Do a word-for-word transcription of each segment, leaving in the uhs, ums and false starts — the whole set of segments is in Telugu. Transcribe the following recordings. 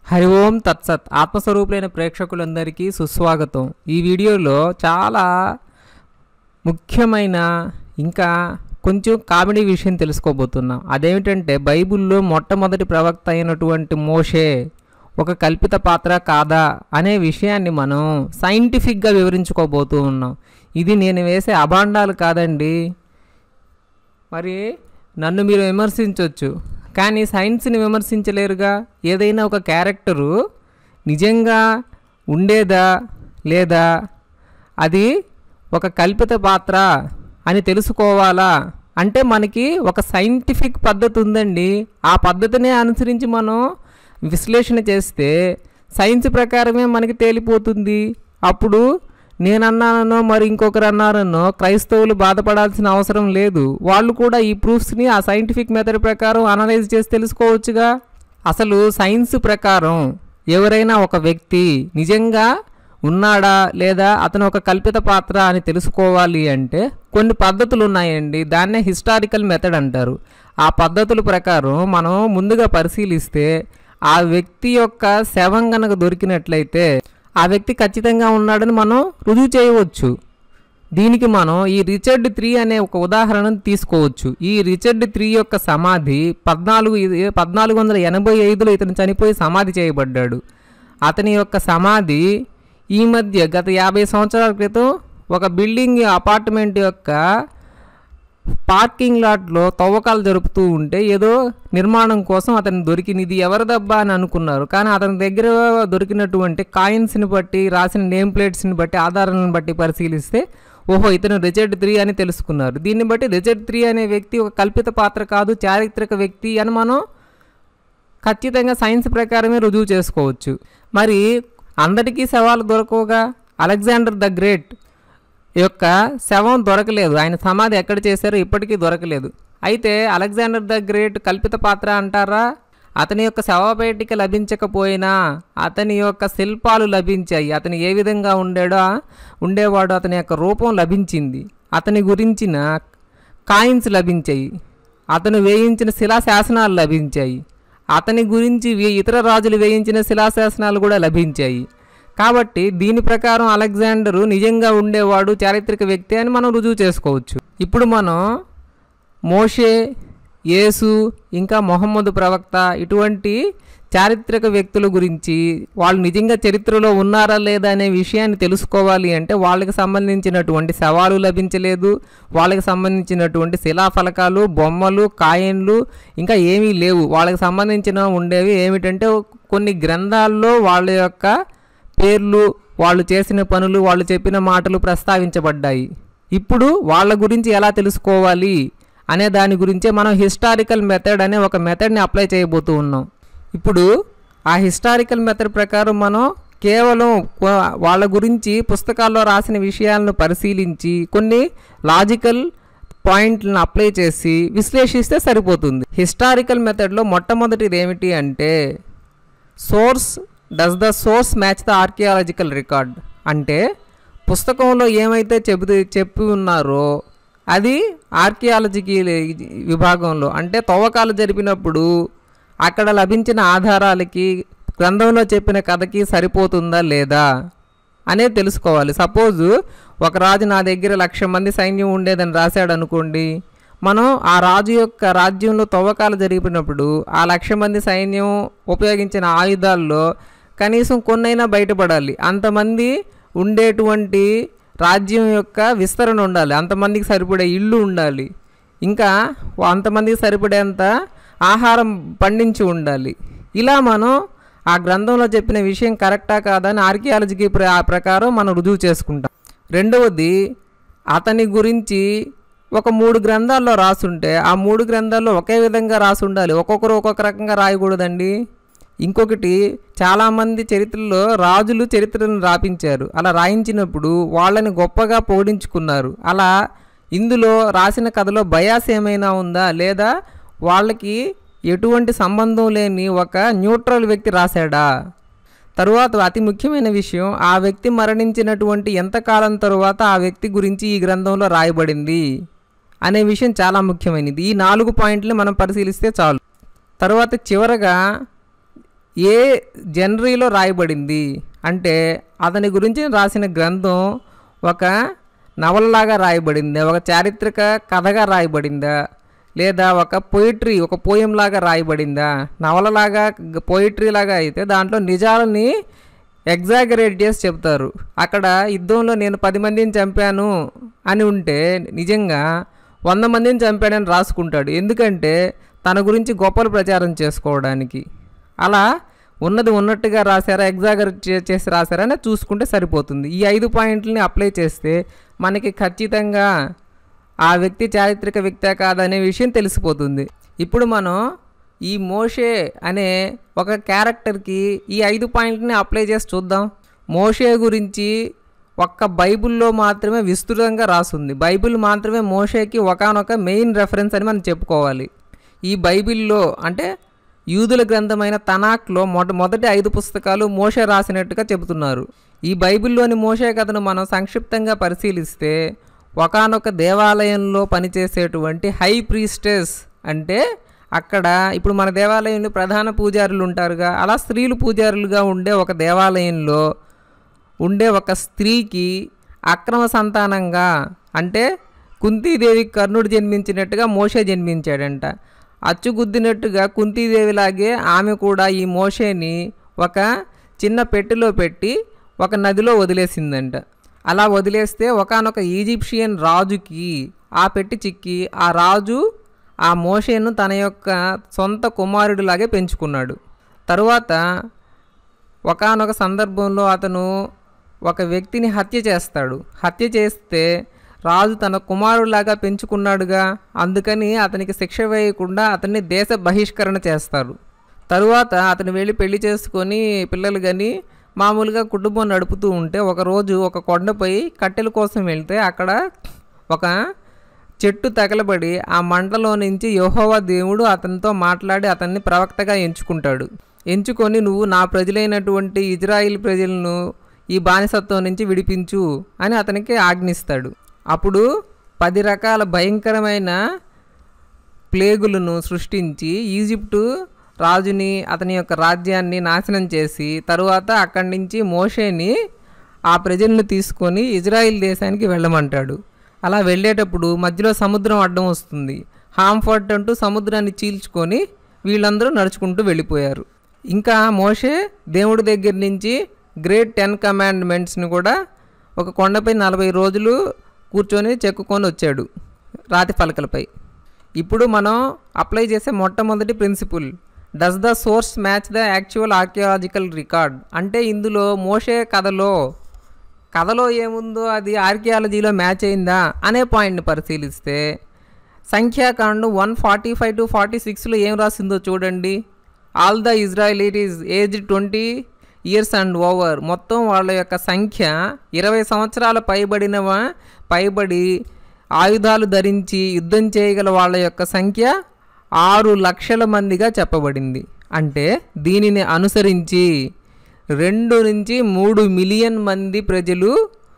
హరి ఓం తత్సత్. ఆత్మస్వరూపులైన ప్రేక్షకులందరికీ సుస్వాగతం. ఈ వీడియోలో చాలా ముఖ్యమైన ఇంకా కొంచెం కామెడీ విషయం తెలుసుకోబోతున్నాం. అదేమిటంటే బైబిల్లో మొట్టమొదటి ప్రవక్త అయినటువంటి మోషే ఒక కల్పిత పాత్ర కాదా అనే విషయాన్ని మనం సైంటిఫిక్గా వివరించుకోబోతూ ఉన్నాం. ఇది నేను వేసే అభాండాలు కాదండి. మరి నన్ను మీరు విమర్శించవచ్చు, కానీ సైన్స్ని విమర్శించలేరుగా. ఏదైనా ఒక క్యారెక్టరు నిజంగా ఉండేదా లేదా అది ఒక కల్పిత పాత్ర అని తెలుసుకోవాలా అంటే మనకి ఒక సైంటిఫిక్ పద్ధతి ఉందండి. ఆ పద్ధతిని అనుసరించి మనం విశ్లేషణ చేస్తే సైన్స్ ప్రకారమే మనకి తేలిపోతుంది. అప్పుడు నేనన్నానో మరి ఇంకొకరు అన్నారనో క్రైస్తవులు బాధపడాల్సిన అవసరం లేదు. వాళ్ళు కూడా ఈ ప్రూఫ్స్ని ఆ సైంటిఫిక్ మెథడ్ ప్రకారం అనలైజ్ చేసి తెలుసుకోవచ్చుగా. అసలు సైన్స్ ప్రకారం ఎవరైనా ఒక వ్యక్తి నిజంగా ఉన్నాడా లేదా అతను ఒక కల్పిత పాత్ర అని తెలుసుకోవాలి అంటే కొన్ని పద్ధతులు ఉన్నాయండి. దాన్నే హిస్టారికల్ మెథడ్ అంటారు. ఆ పద్ధతుల ప్రకారం మనం ముందుగా పరిశీలిస్తే ఆ వ్యక్తి యొక్క శవం గనక దొరికినట్లయితే ఆ వ్యక్తి ఖచ్చితంగా ఉన్నాడని మనం రుజువు చేయవచ్చు. దీనికి మనం ఈ రిచర్డ్ త్రీ అనే ఒక ఉదాహరణను తీసుకోవచ్చు. ఈ రిచర్డ్ త్రీ యొక్క సమాధి పద్నాలుగు పద్నాలుగు వందల ఎనభై ఐదులో ఇతను చనిపోయి సమాధి చేయబడ్డాడు. అతని యొక్క సమాధి ఈ మధ్య గత యాభై సంవత్సరాల క్రితం ఒక బిల్డింగ్ అపార్ట్మెంట్ యొక్క పార్కింగ్ లాట్లో తవ్వకాలు జరుపుతూ ఉంటే ఏదో నిర్మాణం కోసం అతను దొరికింది. ఇది ఎవరిదబ్బా అని అనుకున్నారు. కానీ అతని దగ్గర దొరికినటువంటి కాయిన్స్ని బట్టి, రాసిన నేమ్ ప్లేట్స్ని బట్టి, ఆధారాలను బట్టి పరిశీలిస్తే ఓహో ఇతను రిచర్డ్ త్రీ అని తెలుసుకున్నారు. దీన్ని బట్టి రిచర్డ్ త్రీ అనే వ్యక్తి ఒక కల్పిత పాత్ర కాదు, చారిత్రక వ్యక్తి అని మనం ఖచ్చితంగా సైన్స్ ప్రకారమే రుజువు చేసుకోవచ్చు. మరి అందరికీ శవాలు దొరకవుగా. అలెగ్జాండర్ ద గ్రేట్ యొక్క శవం దొరకలేదు. ఆయన సమాధి ఎక్కడ చేశారో ఇప్పటికీ దొరకలేదు. అయితే అలెగ్జాండర్ ద గ్రేట్ కల్పిత పాత్ర అంటారా? అతని యొక్క శవపేటిక లభించకపోయినా అతని యొక్క శిల్పాలు లభించాయి. అతను ఏ విధంగా ఉండేడో ఉండేవాడో అతని యొక్క రూపం లభించింది. అతని గురించిన కాయిన్స్ లభించాయి. అతను వేయించిన శిలాశాసనాలు లభించాయి. అతని గురించి ఇతర రాజులు వేయించిన శిలాశాసనాలు కూడా లభించాయి. కాబట్టి దీని ప్రకారం అలెగ్జాండరు నిజంగా ఉండేవాడు, చారిత్రక వ్యక్తి అని మనం రుజువు చేసుకోవచ్చు. ఇప్పుడు మనం మోషే, యేసు, ఇంకా మొహమ్మద్ ప్రవక్త ఇటువంటి చారిత్రక వ్యక్తుల గురించి వాళ్ళు నిజంగా చరిత్రలో ఉన్నారా లేదా అనే విషయాన్ని తెలుసుకోవాలి అంటే వాళ్ళకి సంబంధించినటువంటి శవాలు లభించలేదు. వాళ్ళకి సంబంధించినటువంటి శిలాఫలకాలు, బొమ్మలు, కాయిన్లు ఇంకా ఏమీ లేవు. వాళ్ళకి సంబంధించిన ఉండేవి ఏమిటంటే కొన్ని గ్రంథాల్లో వాళ్ళ యొక్క పేర్లు, వాళ్ళు చేసిన పనులు, వాళ్ళు చెప్పిన మాటలు ప్రస్తావించబడ్డాయి. ఇప్పుడు వాళ్ళ గురించి ఎలా తెలుసుకోవాలి అనే దాని గురించే మనం హిస్టారికల్ మెథడ్ అనే ఒక మెథడ్ని అప్లై చేయబోతూ ఉన్నాం. ఇప్పుడు ఆ హిస్టారికల్ మెథడ్ ప్రకారం మనం కేవలం వాళ్ళ గురించి పుస్తకాల్లో రాసిన విషయాలను పరిశీలించి కొన్ని లాజికల్ పాయింట్లను అప్లై చేసి విశ్లేషిస్తే సరిపోతుంది. హిస్టారికల్ మెథడ్లో మొట్టమొదటిది ఏమిటి అంటే source does the source match the archaeological record. అంటే పుస్తకంలో ఏమైతే చెబుతూ చెప్పి ఉన్నారో అది ఆర్కియాలజీకి విభాగంలో అంటే తవ్వకాలు జరిపినప్పుడు అక్కడ లభించిన ఆధారాలకి గ్రంథంలో చెప్పిన కథకి సరిపోతుందా లేదా అనేది తెలుసుకోవాలి. సపోజు ఒక రాజు నా దగ్గర లక్ష మంది సైన్యం ఉండేదని రాశాడు అనుకోండి. మనం ఆ రాజు యొక్క రాజ్యంలో తవ్వకాలు జరిపినప్పుడు ఆ లక్ష మంది సైన్యం ఉపయోగించిన ఆయుధాల్లో కనీసం కొన్నైనా బయటపడాలి. అంతమంది ఉండేటువంటి రాజ్యం యొక్క విస్తరణ ఉండాలి, అంతమందికి సరిపడే ఇళ్ళు ఉండాలి, ఇంకా అంతమందికి సరిపడేంత ఆహారం పండించి ఉండాలి. ఇలా మనం ఆ గ్రంథంలో చెప్పిన విషయం కరెక్టా కాదా అని ఆర్కియాలజీకి ప్ర ప్రకారం మనం రుజువు చేసుకుంటాం. రెండవది అతని గురించి ఒక మూడు గ్రంథాల్లో రాసుంటే ఆ మూడు గ్రంథాల్లో ఒకే విధంగా రాసి ఉండాలి. ఒక్కొక్కరు ఒక్కొక్క రకంగా రాయకూడదండి. ఇంకొకటి చాలామంది చరిత్రలో రాజులు చరిత్రను రాపించారు. అలా రాయించినప్పుడు వాళ్ళని గొప్పగా పొగిడించుకున్నారు. అలా ఇందులో రాసిన కథలో బయాస్ ఏమైనా ఉందా లేదా వాళ్ళకి ఎటువంటి సంబంధం లేని ఒక న్యూట్రల్ వ్యక్తి రాశాడా? తరువాత అతి ముఖ్యమైన విషయం ఆ వ్యక్తి మరణించినటువంటి ఎంతకాలం తరువాత ఆ వ్యక్తి గురించి ఈ గ్రంథంలో రాయబడింది అనే విషయం చాలా ముఖ్యమైనది. ఈ నాలుగు పాయింట్లు మనం పరిశీలిస్తే చాలు. తరువాత చివరగా ఏ జనరీలో రాయబడింది అంటే అతని గురించి రాసిన గ్రంథం ఒక నవలలాగా రాయబడిందా, ఒక చారిత్రక కథగా రాయబడిందా, లేదా ఒక పోయిట్రీ ఒక పోయం లాగా రాయబడిందా? నవలలాగా పోయిట్రీ లాగా అయితే దాంట్లో నిజాలని ఎగ్జాగరేట్ చేసి చెప్తారు. అక్కడ యుద్ధంలో నేను పది మందిని చంపాను అని ఉంటే నిజంగా వంద మందిని చంపాడని రాసుకుంటాడు. ఎందుకంటే తన గురించి గొప్పలు ప్రచారం చేసుకోవడానికి. అలా ఉన్నది ఉన్నట్టుగా రాశారా, ఎగ్జాగరేట్ చేసి రాశారా అని చూసుకుంటే సరిపోతుంది. ఈ ఐదు పాయింట్లని అప్లై చేస్తే మనకి ఖచ్చితంగా ఆ వ్యక్తి చారిత్రక వ్యక్తే కాదనే విషయం తెలిసిపోతుంది. ఇప్పుడు మనం ఈ మోషే అనే ఒక క్యారెక్టర్కి ఈ ఐదు పాయింట్ని అప్లై చేసి చూద్దాం. మోషే గురించి ఒక్క బైబిల్లో మాత్రమే విస్తృతంగా రాసుంది. బైబిల్ మాత్రమే మోషేకి ఒకానొక మెయిన్ రెఫరెన్స్ అని మనం చెప్పుకోవాలి. ఈ బైబిల్లో అంటే యూదుల గ్రంథమైన తనాక్లో మొద మొదటి ఐదు పుస్తకాలు మోషే రాసినట్టుగా చెబుతున్నారు. ఈ బైబిల్లోని మోషే కథను మనం సంక్షిప్తంగా పరిశీలిస్తే ఒకానొక దేవాలయంలో పనిచేసేటువంటి హై ప్రీస్టెస్ అంటే అక్కడ ఇప్పుడు మన దేవాలయంలో ప్రధాన పూజారులు ఉంటారుగా, అలా స్త్రీలు పూజారులుగా ఉండే ఒక దేవాలయంలో ఉండే ఒక స్త్రీకి అక్రమ సంతానంగా అంటే కుంతీదేవికి కర్ణుడు జన్మించినట్టుగా మోషే జన్మించాడంట. అచ్చుగుద్దినట్టుగా కుంతీదేవిలాగే ఆమె కూడా ఈ మోషేని ఒక చిన్న పెట్టెలో పెట్టి ఒక నదిలో వదిలేసిందంట. అలా వదిలేస్తే ఒకానొక ఈజిప్షియన్ రాజుకి ఆ పెట్టి చిక్కి ఆ రాజు ఆ మోషేను తన యొక్క సొంత కుమారుడిలాగే పెంచుకున్నాడు. తరువాత ఒకానొక సందర్భంలో అతను ఒక వ్యక్తిని హత్య చేస్తాడు. హత్య చేస్తే రాజు తన కుమారుడిలాగా పెంచుకున్నాడుగా, అందుకని అతనికి శిక్ష వేయకుండా అతన్ని దేశ బహిష్కరణ చేస్తారు. తరువాత అతను వెళ్ళి పెళ్లి చేసుకొని పిల్లలు కానీ మామూలుగా కుటుంబం నడుపుతూ ఉంటే ఒకరోజు ఒక కొండపై కట్టెల కోసం వెళ్తే అక్కడ ఒక చెట్టు తగలబడి ఆ మంటలో నుంచి యెహోవా దేవుడు అతనితో మాట్లాడి అతన్ని ప్రవక్తగా ఎంచుకుంటాడు. ఎంచుకొని నువ్వు నా ప్రజలైనటువంటి ఇజ్రాయిల్ ప్రజలను ఈ బానిసత్వం నుంచి విడిపించు అని అతనికి ఆజ్ఞిస్తాడు. అప్పుడు పది రకాల భయంకరమైన ప్లేగులను సృష్టించి ఈజిప్టు రాజుని అతని యొక్క రాజ్యాన్ని నాశనం చేసి తరువాత అక్కడి నుంచి మోషేని ఆ ప్రజలను తీసుకొని ఇజ్రాయిల్ దేశానికి వెళ్ళమంటాడు. అలా వెళ్ళేటప్పుడు మధ్యలో సముద్రం అడ్డం వస్తుంది. హాంఫర్ట్ అంటూ సముద్రాన్ని చీల్చుకొని వీళ్ళందరూ నడుచుకుంటూ వెళ్ళిపోయారు. ఇంకా మోషే దేవుడి దగ్గర నుంచి గ్రేట్ టెన్ కమాండ్మెంట్స్ని కూడా ఒక కొండపై నలభై రోజులు కూర్చొని చెక్కుకొని వచ్చాడు రాతి పలకలపై. ఇప్పుడు మనం అప్లై చేసే మొట్టమొదటి principle, does the source match the actual archaeological record అంటే ఇందులో మోషే కథలో కథలో ఏముందో అది ఆర్కియాలజీలో మ్యాచ్ అయిందా అనే పాయింట్ని పరిశీలిస్తే సంఖ్యాకాండం one forty five to forty సిక్స్లో ఏం రాసిందో చూడండి. All the Israelites age twenty years and over, మొత్తం వాళ్ళ యొక్క సంఖ్య ఇరవై సంవత్సరాల పైబడిన పైబడి ఆయుధాలు ధరించి యుద్ధం చేయగల వాళ్ళ యొక్క సంఖ్య ఆరు లక్షల మందిగా చెప్పబడింది. అంటే దీనిని అనుసరించి రెండు నుంచి మూడు మిలియన్ మంది ప్రజలు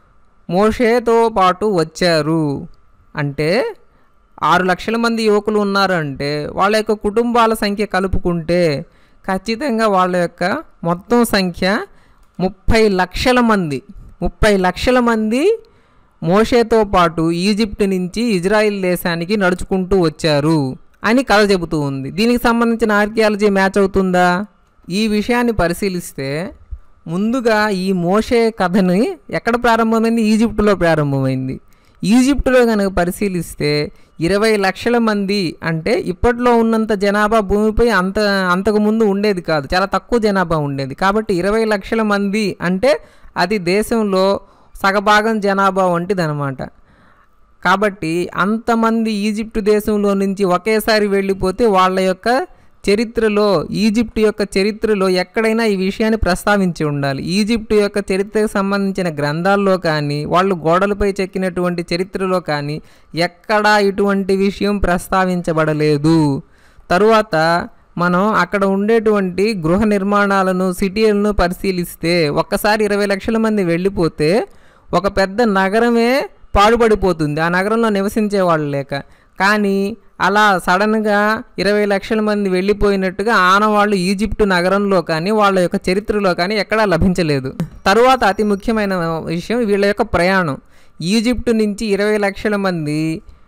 మోషేతో పాటు వచ్చారు. అంటే ఆరు లక్షల మంది యువకులు ఉన్నారు అంటే వాళ్ళ యొక్క కుటుంబాల సంఖ్య కలుపుకుంటే ఖచ్చితంగా వాళ్ళ యొక్క మొత్తం సంఖ్య ముప్పై లక్షల మంది ముప్పై లక్షల మంది మోషేతో పాటు ఈజిప్ట్ నుంచి ఇజ్రాయిల్ దేశానికి నడుచుకుంటూ వచ్చారు అని కథ చెబుతూ ఉంది. దీనికి సంబంధించిన ఆర్కియాలజీ మ్యాచ్ అవుతుందా? ఈ విషయాన్ని పరిశీలిస్తే ముందుగా ఈ మోషే కథని ఎక్కడ ప్రారంభమైంది? ఈజిప్టులో ప్రారంభమైంది. ఈజిప్టులో కనుక పరిశీలిస్తే ఇరవై లక్షల మంది అంటే ఇప్పట్లో ఉన్నంత జనాభా భూమిపై అంత అంతకుముందు ఉండేది కాదు, చాలా తక్కువ జనాభా ఉండేది. కాబట్టి ఇరవై లక్షల మంది అంటే అది దేశంలో సగభాగం జనాభా వంటిది అనమాట. కాబట్టి అంతమంది ఈజిప్టు దేశంలో నుంచి ఒకేసారి వెళ్ళిపోతే వాళ్ళ యొక్క చరిత్రలో ఈజిప్టు యొక్క చరిత్రలో ఎక్కడైనా ఈ విషయాన్ని ప్రస్తావించి ఉండాలి. ఈజిప్టు యొక్క చరిత్రకు సంబంధించిన గ్రంథాల్లో కానీ వాళ్ళు గోడలపై చెక్కినటువంటి చరిత్రలో కానీ ఎక్కడా ఇటువంటి విషయం ప్రస్తావించబడలేదు. తరువాత మనం అక్కడ ఉండేటువంటి గృహ నిర్మాణాలను సిటీలను పరిశీలిస్తే ఒక్కసారి ఇరవై లక్షల మంది వెళ్ళిపోతే ఒక పెద్ద నగరమే పాడుపడిపోతుంది, ఆ నగరంలో నివసించే వాళ్ళు లేక. కానీ అలా సడన్గా ఇరవై లక్షల మంది వెళ్ళిపోయినట్టుగా ఆనవాళ్ళు ఈజిప్టు నగరంలో కానీ వాళ్ళ యొక్క చరిత్రలో కానీ ఎక్కడా లభించలేదు. తరువాత అతి ముఖ్యమైన విషయం వీళ్ళ యొక్క ప్రయాణం. ఈజిప్టు నుంచి ఇరవై లక్షల మంది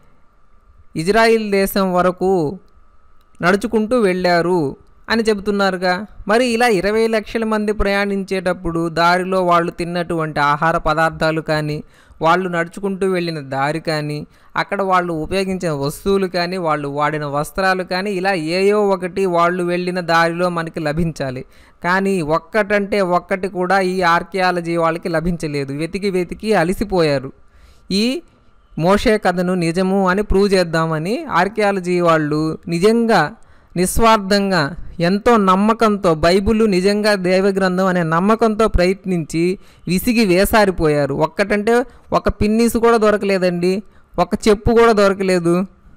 ఇజ్రాయిల్ దేశం వరకు నడుచుకుంటూ వెళ్ళారు అని చెబుతున్నారుగా. మరి ఇలా ఇరవై లక్షల మంది ప్రయాణించేటప్పుడు దారిలో వాళ్ళు తిన్నటువంటి ఆహార పదార్థాలు కానీ, వాళ్ళు నడుచుకుంటూ వెళ్ళిన దారి కానీ, అక్కడ వాళ్ళు ఉపయోగించిన వస్తువులు కానీ, వాళ్ళు వాడిన వస్త్రాలు కానీ, ఇలా ఏయో ఒకటి వాళ్ళు వెళ్ళిన దారిలో మనకి లభించాలి. కానీ ఒక్కటంటే ఒక్కటి కూడా ఈ ఆర్కియాలజీ వాళ్ళకి లభించలేదు. వెతికి వెతికి అలిసిపోయారు. ఈ మోషే కథను నిజము అని ప్రూవ్ చేద్దామని ఆర్కియాలజీ వాళ్ళు నిజంగా నిస్వార్థంగా ఎంతో నమ్మకంతో బైబిల్ నిజంగా దైవగ్రంథం అనే నమ్మకంతో ప్రయత్నించి విసిగి వేసారిపోయారు. ఒక్కటంటే ఒక పిన్నీసు కూడా దొరకలేదండి, ఒక చెప్పు కూడా దొరకలేదు.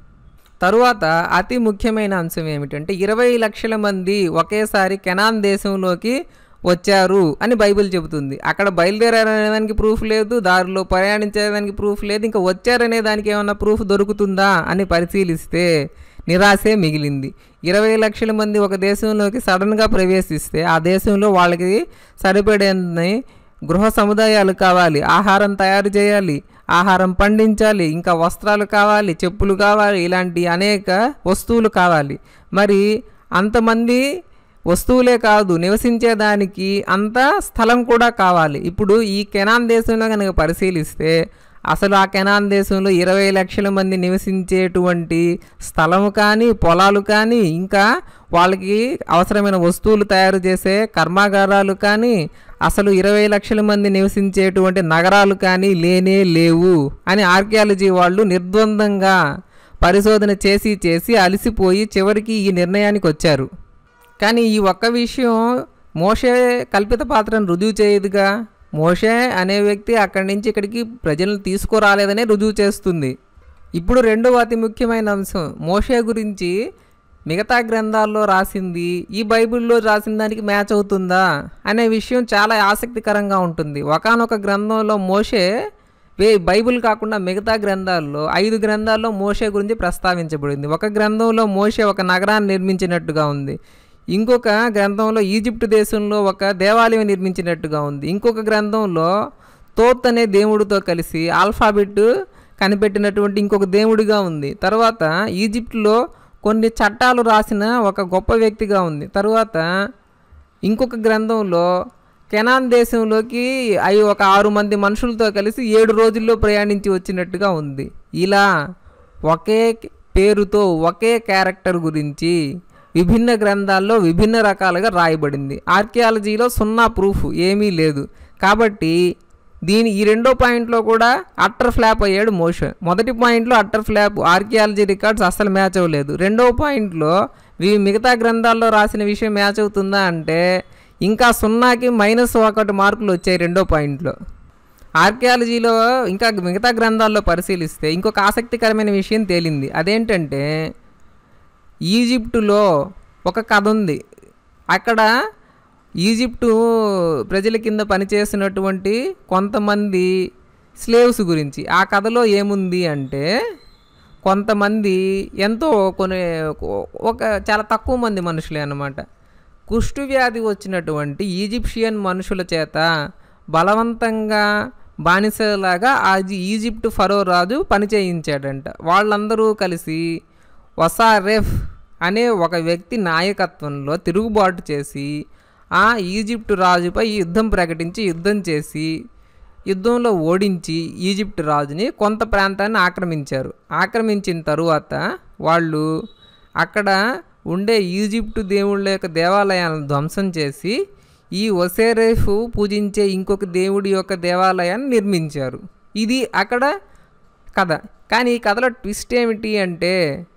తరువాత అతి ముఖ్యమైన అంశం ఏమిటంటే ఇరవై లక్షల మంది ఒకేసారి కెనాన్ దేశంలోకి వచ్చారు అని బైబిల్ చెబుతుంది. అక్కడ బయలుదేరారనేదానికి ప్రూఫ్ లేదు, దారిలో ప్రయాణించేదానికి ప్రూఫ్ లేదు. ఇంకా వచ్చారనే దానికి ఏమన్నా ప్రూఫ్ దొరుకుతుందా అని పరిశీలిస్తే నిరాశే మిగిలింది. ఇరవై లక్షల మంది ఒక దేశంలోకి సడన్గా ప్రవేశిస్తే ఆ దేశంలో వాళ్ళకి సరిపడేన్ని గృహ సముదాయాలు కావాలి, ఆహారం తయారు చేయాలి, ఆహారం పండించాలి, ఇంకా వస్త్రాలు కావాలి, చెప్పులు కావాలి, ఇలాంటి అనేక వస్తువులు కావాలి. మరి అంతమంది వస్తువులే కాదు, నివసించేదానికి అంత స్థలం కూడా కావాలి. ఇప్పుడు ఈ కెనాన్ దేశంలో కనుక పరిశీలిస్తే అసలు ఆ కెనాన్ దేశంలో ఇరవై లక్షల మంది నివసించేటువంటి స్థలము కానీ, పొలాలు కానీ, ఇంకా వాళ్ళకి అవసరమైన వస్తువులు తయారు చేసే కర్మాగారాలు కానీ, అసలు ఇరవై లక్షల మంది నివసించేటువంటి నగరాలు కానీ లేనే లేవు అని ఆర్కియాలజీ వాళ్ళు నిర్ద్వందంగా పరిశోధన చేసి చేసి అలసిపోయి చివరికి ఈ నిర్ణయానికి వచ్చారు. కానీ ఈ ఒక్క విషయం మోషే కల్పిత పాత్రను రుజువు చేయదుగా. మోషే అనే వ్యక్తి అక్కడి నుంచి ఇక్కడికి ప్రజలను తీసుకురాలేదనే రుజువు చేస్తుంది. ఇప్పుడు రెండవ అతి ముఖ్యమైన అంశం, మోషే గురించి మిగతా గ్రంథాల్లో రాసింది ఈ బైబిల్లో రాసిన దానికి మ్యాచ్ అవుతుందా అనే విషయం చాలా ఆసక్తికరంగా ఉంటుంది. ఒకానొక గ్రంథంలో మోషే వే బైబిల్ కాకుండా మిగతా గ్రంథాల్లో ఐదు గ్రంథాల్లో మోషే గురించి ప్రస్తావించబడింది. ఒక గ్రంథంలో మోషే ఒక నగరాన్ని నిర్మించినట్టుగా ఉంది, ఇంకొక గ్రంథంలో ఈజిప్ట్ దేశంలో ఒక దేవాలయం నిర్మించినట్టుగా ఉంది, ఇంకొక గ్రంథంలో తోత్ అనే దేవుడితో కలిసి ఆల్ఫాబెట్ కనిపెట్టినటువంటి ఇంకొక దేవుడిగా ఉంది, తర్వాత ఈజిప్ట్లో కొన్ని చట్టాలు రాసిన ఒక గొప్ప వ్యక్తిగా ఉంది, తర్వాత ఇంకొక గ్రంథంలో కెనాన్ దేశంలోకి అవి ఒక ఆరు మంది మనుషులతో కలిసి ఏడు రోజుల్లో ప్రయాణించి వచ్చినట్టుగా ఉంది. ఇలా ఒకే పేరుతో ఒకే క్యారెక్టర్ గురించి విభిన్న గ్రంథాల్లో విభిన్న రకాలుగా రాయబడింది. ఆర్కియాలజీలో సున్నా ప్రూఫ్ ఏమీ లేదు. కాబట్టి దీని ఈ రెండో పాయింట్లో కూడా అట్టర్ ఫ్లాప్ అయ్యాడు మోషే. మొదటి పాయింట్లో అట్టర్ ఫ్లాప్, ఆర్కియాలజీ రికార్డ్స్ అస్సలు మ్యాచ్ అవ్వలేదు. రెండో పాయింట్లో ఇవి మిగతా గ్రంథాల్లో రాసిన విషయం మ్యాచ్ అవుతుందా అంటే ఇంకా సున్నాకి మైనస్ ఒకటి మార్కులు వచ్చాయి రెండో పాయింట్లో. ఆర్కియాలజీలో ఇంకా మిగతా గ్రంథాల్లో పరిశీలిస్తే ఇంకొక ఆసక్తికరమైన విషయం తేలింది. అదేంటంటే ఈజిప్టులో ఒక కథ ఉంది. అక్కడ ఈజిప్టు ప్రజల కింద పనిచేసినటువంటి కొంతమంది స్లేవ్స్ గురించి ఆ కథలో ఏముంది అంటే కొంతమంది ఎంతో కొన్ని ఒక చాలా తక్కువ మంది మనుషులే అన్నమాట కుష్టు వ్యాధి వచ్చినటువంటి ఈజిప్షియన్ మనుషుల చేత బలవంతంగా బానిసలాగా ఆ ఈజిప్ట్ ఫరో రాజు పనిచేయించాడంట. వాళ్ళందరూ కలిసి ఒసారెఫ్ అనే ఒక వ్యక్తి నాయకత్వంలో తిరుగుబాటు చేసి ఆ ఈజిప్టు రాజుపై యుద్ధం ప్రకటించి యుద్ధం చేసి యుద్ధంలో ఓడించి ఈజిప్ట్ రాజుని కొంత ప్రాంతాన్ని ఆక్రమించారు. ఆక్రమించిన తరువాత వాళ్ళు అక్కడ ఉండే ఈజిప్టు దేవుళ్ళ యొక్క దేవాలయాలను ధ్వంసం చేసి ఈ ఒసేరెఫ్ పూజించే ఇంకొక దేవుడి యొక్క దేవాలయాన్ని నిర్మించారు. ఇది అక్కడ కథ. కానీ ఈ కథలో ట్విస్ట్ ఏమిటి అంటే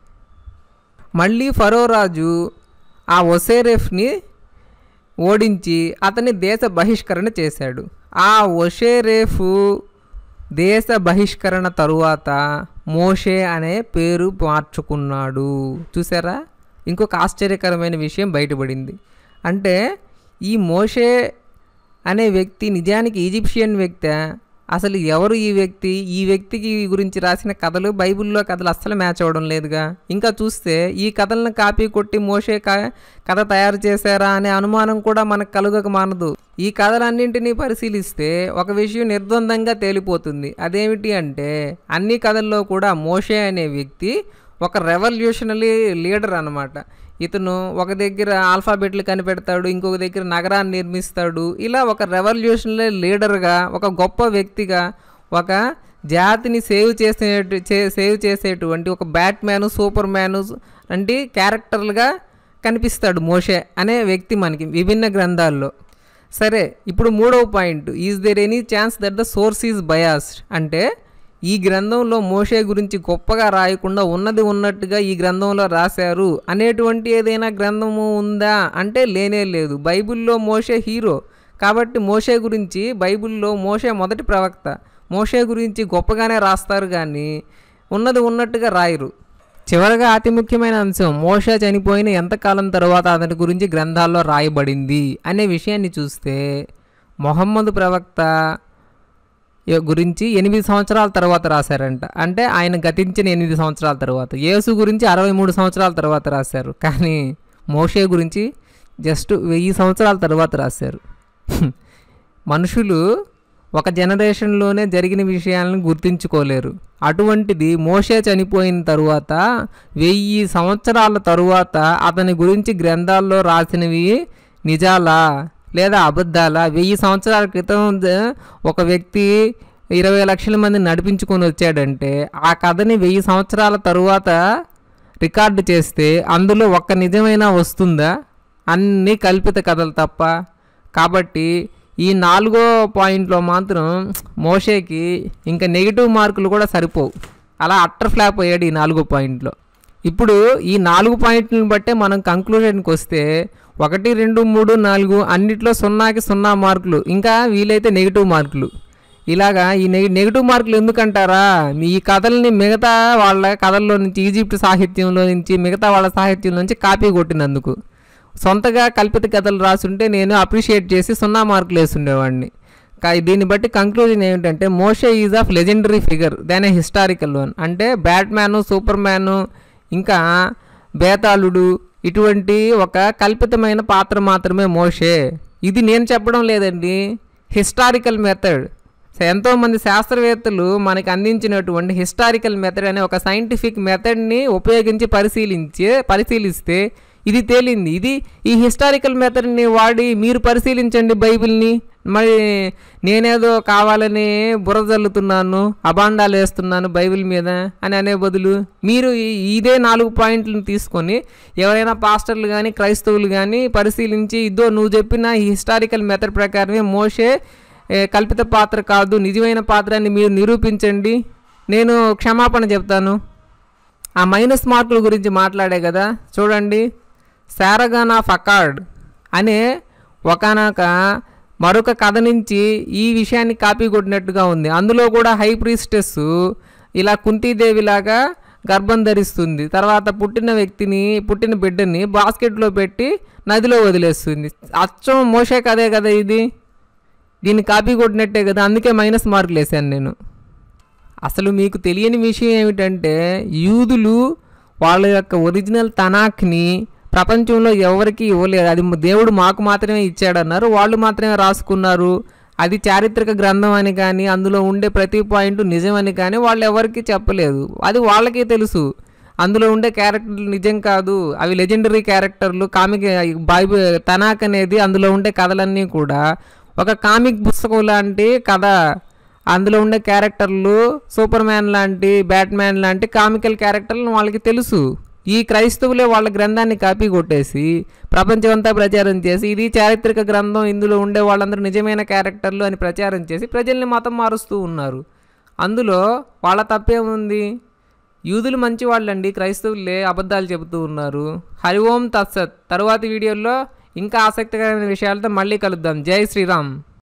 మళ్ళీ ఫరో రాజు ఆ ఒసేరెఫ్ని ఓడించి అతన్ని దేశ బహిష్కరణ చేశాడు. ఆ ఒసేరెఫ్ దేశ బహిష్కరణ తరువాత మోషే అనే పేరు మార్చుకున్నాడు. చూసారా, ఇంకొక ఆశ్చర్యకరమైన విషయం బయటపడింది. అంటే ఈ మోషే అనే వ్యక్తి నిజానికి ఈజిప్షియన్ వ్యక్తి, అసలు ఎవరు ఈ వ్యక్తి? ఈ వ్యక్తికి గురించి రాసిన కథలు బైబిల్లో కథలు అస్సలు మ్యాచ్ అవ్వడం లేదుగా. ఇంకా చూస్తే ఈ కథలను కాపీ కొట్టి మోషే కథ తయారు చేశారా అనే అనుమానం కూడా మనకు కలుగక మానదు. ఈ కథలన్నింటినీ పరిశీలిస్తే ఒక విషయం నిర్ద్వందంగా తేలిపోతుంది. అదేమిటి అంటే అన్ని కథల్లో కూడా మోషే అనే వ్యక్తి ఒక రెవల్యూషనరీ లీడర్ అన్నమాట. ఇతను ఒక దగ్గర ఆల్ఫాబెట్లు కనిపెడతాడు, ఇంకొక దగ్గర నగరాన్ని నిర్మిస్తాడు. ఇలా ఒక రెవల్యూషనరీ లీడర్గా, ఒక గొప్ప వ్యక్తిగా, ఒక జాతిని సేవ్ చేసే సేవ్ చేసేటువంటి ఒక బ్యాట్మ్యాను, సూపర్ మ్యాను అంటే క్యారెక్టర్లుగా కనిపిస్తాడు మోషే అనే వ్యక్తి మనకి విభిన్న గ్రంథాల్లో. సరే, ఇప్పుడు మూడవ point, is there any chance that the source is biased అంటే ఈ గ్రంథంలో మోషే గురించి గొప్పగా రాయకుండా ఉన్నది ఉన్నట్టుగా ఈ గ్రంథంలో రాశారు అనేటువంటి ఏదైనా గ్రంథము ఉందా అంటే లేనే లేదు. బైబిల్లో మోషే హీరో కాబట్టి మోషే గురించి బైబిల్లో మోషే మొదటి ప్రవక్త, మోషే గురించి గొప్పగానే రాస్తారు కానీ ఉన్నది ఉన్నట్టుగా రాయరు. చివరగా అతి ముఖ్యమైన అంశం, మోషే చనిపోయిన ఎంతకాలం తర్వాత అతని గురించి గ్రంథాల్లో రాయబడింది అనే విషయాన్ని చూస్తే మొహమ్మద్ ప్రవక్త గురించి ఎనిమిది సంవత్సరాల తర్వాత రాశారంట. అంటే ఆయన గతించిన ఎనిమిది సంవత్సరాల తర్వాత. యేసు గురించి అరవై మూడు సంవత్సరాల తర్వాత రాశారు. కానీ మోషే గురించి జస్ట్ వెయ్యి సంవత్సరాల తర్వాత రాశారు. మనుషులు ఒక జనరేషన్లోనే జరిగిన విషయాలను గుర్తించుకోలేరు. అటువంటిది మోషే చనిపోయిన తరువాత వెయ్యి సంవత్సరాల తరువాత అతని గురించి గ్రంథాల్లో రాసినవి నిజాలా లేదా అబద్ధాలా? వెయ్యి సంవత్సరాల క్రితం ఒక వ్యక్తి ఇరవై లక్షల మంది నడిపించుకొని వచ్చాడంటే ఆ కథని వెయ్యి సంవత్సరాల తరువాత రికార్డు చేస్తే అందులో ఒక్క నిజమైనా వస్తుందా? అన్నీ కల్పిత కథలు తప్ప. కాబట్టి ఈ నాలుగో పాయింట్లో మాత్రం మోషేకి ఇంకా నెగిటివ్ మార్కులు కూడా సరిపోవు. అలా అట్టర్ ఫ్లాప్ అయ్యాడు ఈ నాలుగో పాయింట్లో. ఇప్పుడు ఈ నాలుగు పాయింట్లను బట్టే మనం కంక్లూజన్కి వస్తే ఒకటి రెండు మూడు నాలుగు అన్నిట్లో సున్నాకి సున్నా మార్కులు, ఇంకా వీలైతే నెగిటివ్ మార్కులు. ఇలాగా ఈ నెగి నెగిటివ్ మార్కులు ఎందుకంటారా? ఈ కథల్ని మిగతా వాళ్ళ కథల్లో నుంచి, ఈజిప్ట్ సాహిత్యంలో నుంచి, మిగతా వాళ్ళ సాహిత్యం నుంచి కాపీ కొట్టినందుకు. సొంతగా కల్పిత కథలు రాసుంటే నేను అప్రిషియేట్ చేసి సున్నా మార్కులు వేస్తుండేవాడిని. దీన్ని బట్టి కంక్లూజన్ ఏమిటంటే Moshe is of legendary figure than a historical one. అంటే బ్యాట్మ్యాను, సూపర్ మ్యాను, ఇంకా బేతాళుడు ఇటువంటి ఒక కల్పితమైన పాత్ర మాత్రమే మోషే. ఇది నేను చెప్పడం లేదండి, హిస్టారికల్ మెథడ్. ఎంతోమంది శాస్త్రవేత్తలు మనకి అందించినటువంటి హిస్టారికల్ మెథడ్ అనే ఒక సైంటిఫిక్ మెథడ్ని ఉపయోగించి పరిశీలించే పరిశీలిస్తే ఇది తేలింది. ఇది ఈ హిస్టారికల్ మెథడ్ని వాడి మీరు పరిశీలించండి బైబిల్ని. మరి నేనేదో కావాలని బుర్ర జల్లుతున్నాను, అబాండాలు వేస్తున్నాను బైబిల్ మీద అని అనే బదులు మీరు ఇదే నాలుగు పాయింట్లను తీసుకొని ఎవరైనా పాస్టర్లు కానీ క్రైస్తవులు కానీ పరిశీలించి ఇదో నువ్వు చెప్పిన ఈ హిస్టారికల్ మెథడ్ ప్రకారమే మోషే కల్పిత పాత్ర కాదు నిజమైన పాత్ర అని మీరు నిరూపించండి, నేను క్షమాపణ చెప్తాను. ఆ మైనస్ మార్కుల గురించి మాట్లాడే కదా చూడండి, సారగాన్ ఆఫ్ అకార్డ్ అనే ఒకనొక మరొక కథ నుంచి ఈ విషయాన్ని కాపీ కొట్టినట్టుగా ఉంది. అందులో కూడా హై ప్రీస్టెస్ ఇలా కుంతీదేవిలాగా గర్భం ధరిస్తుంది, తర్వాత పుట్టిన వ్యక్తిని పుట్టిన బిడ్డని బాస్కెట్లో పెట్టి నదిలో వదిలేస్తుంది. అచ్చం మోషే కదే కదా ఇది, దీన్ని కాపీ కొట్టినట్టే కదా, అందుకే మైనస్ మార్కులు వేసాను నేను. అసలు మీకు తెలియని విషయం ఏమిటంటే యూదులు వాళ్ళ యొక్క ఒరిజినల్ తనాఖ్ని ప్రపంచంలో ఎవరికి ఇవ్వలేదు, అది దేవుడు మాకు మాత్రమే ఇచ్చాడన్నారు, వాళ్ళు మాత్రమే రాసుకున్నారు. అది చారిత్రక గ్రంథం అని కానీ అందులో ఉండే ప్రతి పాయింట్ నిజమని కానీ వాళ్ళు ఎవరికి చెప్పలేదు. అది వాళ్ళకే తెలుసు. అందులో ఉండే క్యారెక్టర్లు నిజం కాదు, అవి లెజెండరీ క్యారెక్టర్లు. కామిక్ బైబిల్ తనాక్ అనేది అందులో ఉండే కథలన్నీ కూడా ఒక కామిక్ పుస్తకం లాంటి కథ. అందులో ఉండే క్యారెక్టర్లు సూపర్ మ్యాన్ లాంటి, బ్యాట్మ్యాన్ లాంటి కామికల్ క్యారెక్టర్లు వాళ్ళకి తెలుసు. ఈ క్రైస్తవులే వాళ్ళ గ్రంథాన్ని కాపీ కొట్టేసి ప్రపంచమంతా ప్రచారం చేసి ఇది చారిత్రక గ్రంథం, ఇందులో ఉండే వాళ్ళందరూ నిజమైన క్యారెక్టర్లు అని ప్రచారం చేసి ప్రజల్ని మతం మారుస్తూ ఉన్నారు. అందులో వాళ్ళ తప్పేముంది? యూదులు మంచి వాళ్ళండి, క్రైస్తవులే అబద్ధాలు చెబుతూ ఉన్నారు. హరి ఓం తత్సత్. తరువాతి వీడియోలో ఇంకా ఆసక్తికరమైన విషయాలతో మళ్ళీ కలుద్దాం. జై శ్రీరామ్.